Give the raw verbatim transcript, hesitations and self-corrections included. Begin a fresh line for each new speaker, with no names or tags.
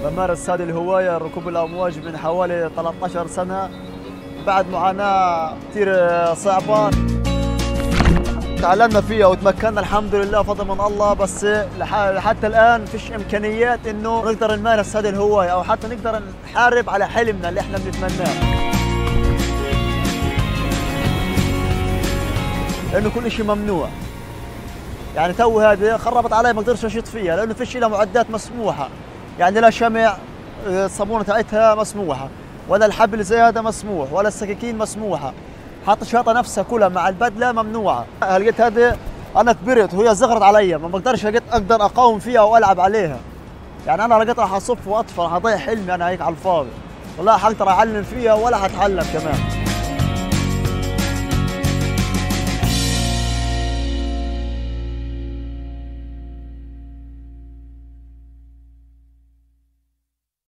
بمارس هذه الهواية ركوب الأمواج من حوالي ثلاث عشرة سنة بعد معاناة كثير صعبة. تعلمنا فيها وتمكنا الحمد لله فضل من الله، بس حتى الآن فيش إمكانيات إنه نقدر نمارس هذه الهواية أو حتى نقدر نحارب على حلمنا اللي إحنا بنتمناه. لأنه كل شيء ممنوع. يعني تو هذه خربت علي ما اقدرش انشط فيها لانه فيش لها معدات مسموحه، يعني لا شمع الصابونه تاعتها مسموحه ولا الحبل زي هذا مسموح ولا السكاكين مسموحه، حتى الشياطه نفسها كلها مع البدله ممنوعه. لقيت هذه انا كبرت وهي صغرت علي ما بقدرش لقيت اقدر اقاوم فيها والعب عليها، يعني انا لقيت راح اصف واطفى راح اضيع حلمي انا هيك على الفاضي، ولا حقدر اعلم فيها ولا حتعلم كمان.